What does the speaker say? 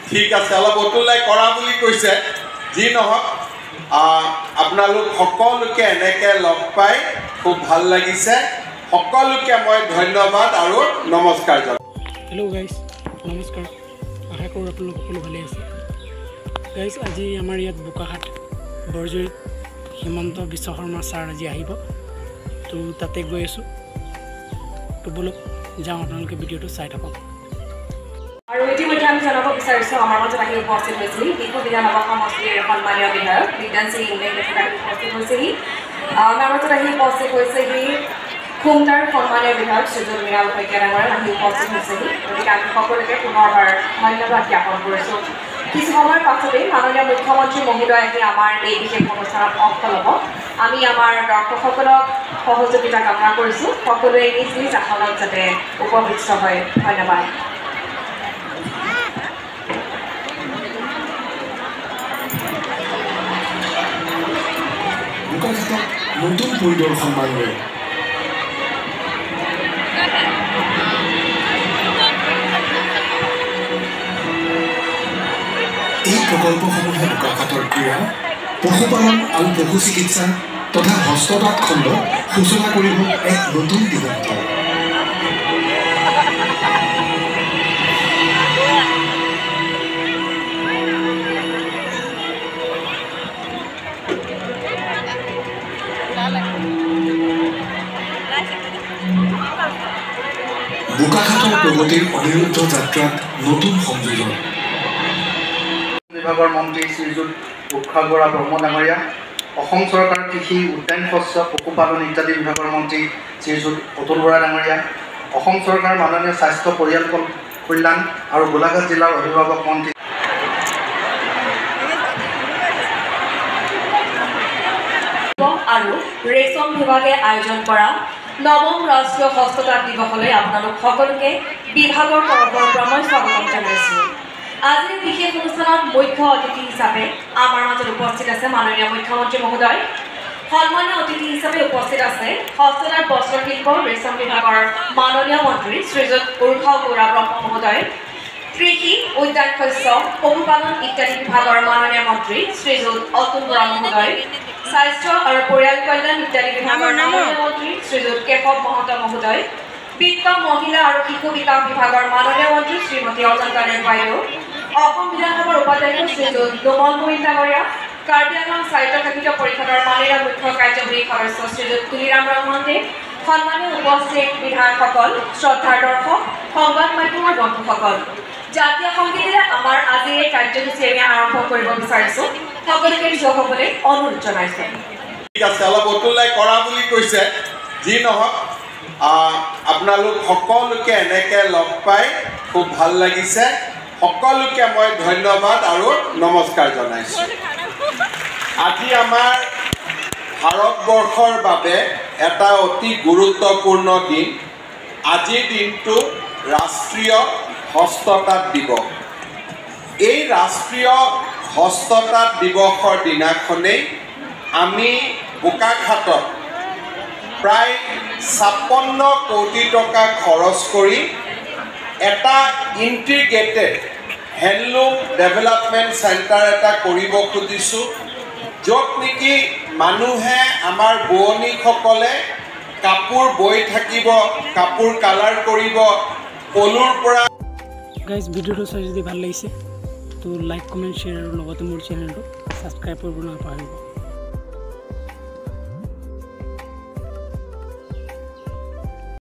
ঠিক আছে অলপ অতুলাই কৰা বুলি কৈছে যি নহওক আপোনালোক সকলোকে এনেকৈ লগ পাই খুব ভাল লাগিছে সকলোকে মই ধন্যবাদ আৰু নমস্কাৰ জনাওঁ হেল্ল' গাইজ নমস্কাৰ আশা কৰোঁ আপোনালোক সকলো ভালে আছে গাইজ আজি আমাৰ ইয়াত বোকাখাট বৰজুৰিত হিমন্ত বিশ্ব শৰ্মা ছাৰ আজি আহিব তো তাতে গৈ আছোঁ তো বলক যাওঁ আপোনালোকে ভিডিঅ'টো চাই থাকক আৰু ইতিমধ্যে আমি জানাব বিচাৰিছোঁ আমাৰ মাজত আহি উপস্থিত হৈছিল বিহু বিধানসভা সমষ্টিৰ সন্মানীয় বিধায়ক বিজ্ঞান সিং ইংলেণ্ড উপস্থিত হৈছেহি আমাৰ মাজত আহি উপস্থিত হৈছেহি খুমটাৰ সন্মানীয় বিধায়ক শ্ৰীযুত মৃণাল শইকীয়া ডাঙৰীয়া আহি উপস্থিত হৈছেহি গতিকে আমি সকলোকে পুনৰবাৰ ধন্যবাদ জ্ঞাপন কৰিছোঁ কিছু সময়ৰ পাছতেই মাননীয় মুখ্যমন্ত্ৰী মহোদয় আহি আমাৰ এই বিশেষ অনুষ্ঠানত অংশ ল'ব আমি আমাৰ দৰ্শকসকলক সহযোগিতা কামনা কৰিছোঁ সকলোৱে নিজ নিজ আসনত যাতে উপবিষ্ট হয় ধন্যবাদ নতুন পৰিদৰ্শন মাৰিলে এই প্ৰকল্পসমূহে বোকাখাটৰ ক্ৰীড়া পশুপালন আৰু পশু চিকিৎসা তথা হস্ততাঁত খণ্ড সূচনা কৰিব এক নতুন দিগন্ত বোকাখাটৰ প্ৰগতিৰ অনিৰুদ্ধ যাত্ৰাত নতুন সংযোজন বিভাগৰ মন্ত্ৰী শ্ৰীযুত উৎসৱ বৰা ব্ৰহ্ম ডাঙৰীয়া অসম চৰকাৰৰ কৃষি উদ্যান শস্য পশুপালন ইত্যাদি বিভাগৰ মন্ত্ৰী শ্ৰীযুত অতুল বৰা ডাঙৰীয়া অসম চৰকাৰৰ মাননীয় স্বাস্থ্য পৰিয়াল কল্যাণ আৰু গোলাঘাট জিলাৰ অভিভাৱক মন্ত্ৰী আৰু ৰেচম বিভাগে আয়োজন কৰা নৱম ৰাষ্ট্ৰীয় হস্ততাঁত দিৱসলৈ আপোনালোক সকলোকে বিভাগৰ তৰফৰ পৰা মই স্বাগতম জনাইছোঁ আজিৰ বিশেষ অনুষ্ঠানত মুখ্য অতিথি হিচাপে আমাৰ মাজত উপস্থিত আছে মাননীয় মুখ্যমন্ত্ৰী মহোদয় সন্মানীয় অতিথি হিচাপে উপস্থিত আছে হস্ততাঁত বস্ত্ৰশিল্প ৰেচম বিভাগৰ মাননীয় মন্ত্ৰী শ্ৰীযুত উৎসৱ বৰা ব্ৰহ্ম মহোদয় কৃষি উদ্যান শস্য পশুপালন ইত্যাদি বিভাগৰ মাননীয় মন্ত্ৰী শ্ৰীযুত অতুল বৰা মহোদয় স্বাস্থ্য আৰু পৰিয়াল কল্যাণ ইত্যাদি বিভাগৰ মাননীয় মন্ত্ৰী শ্ৰীযুত কেশৱ মহন্ত মহোদয় বিত্ত মহিলা আৰু শিশু বিকাশ বিভাগৰ মাননীয় মন্ত্ৰী শ্ৰীমতী অজন্তা দেৱ বাইদেউ অসম বিধানসভাৰ উপাধ্যক্ষ শ্ৰীযুত নোমল গোবিন্দ ডাঙৰীয়া কাৰ্বি আংলং স্বায়ত্তশাসিত পৰিষদৰ মাননীয় মুখ্য কাৰ্যবাহী সদস্য শ্ৰীযুত তুলিৰাম ৰহমানদেৱ সন্মানীয় উপস্থিত বিধায়কসকল শ্ৰদ্ধাৰ দৰ্শক সংবাদ মাধ্যমৰ বন্ধুসকল জাতীয় সংগীতেৰে আমাৰ আজিৰ এই কাৰ্যসূচী আমি আৰম্ভ কৰিব বিচাৰিছোঁ সকলোকে যোগ হ'বলৈ অনুৰোধ জনাইছোঁ ঠিক আছে অলপ অতুলাই কৰা বুলি কৈছে যি নহওক আপোনালোক সকলোকে এনেকৈ লগ পাই খুব ভাল লাগিছে সকলোকে মই ধন্যবাদ আৰু নমস্কাৰ জনাইছোঁ আজি আমাৰ ভাৰতবৰ্ষৰ বাবে এটা অতি গুৰুত্বপূৰ্ণ দিন আজিৰ দিনটো ৰাষ্ট্ৰীয় হস্ততাঁত দিৱস এই ৰাষ্ট্ৰীয় হস্ততাঁত দিৱসৰ দিনাখনেই আমি বোকাখাটত প্ৰায় 56 কোটি টকা খৰচ কৰি এটা ইণ্টিগ্ৰেটেড হেণ্ডলুম ডেভেলপমেণ্ট চেণ্টাৰ এটা কৰিব খুজিছোঁ য'ত নেকি মানুহে আমাৰ বোৱনীসকলে কাপোৰ বৈ থাকিব কাপোৰ কালাৰ কৰিব পলুৰ পৰা গাইজ ভিডিঅ'টো চাই যদি ভাল লাগিছে তো লাইক কমেণ্ট শ্বেয়াৰ আৰু লগতে মোৰ চেনেলটো ছাবস্ক্ৰাইব কৰিব নাপাহৰিব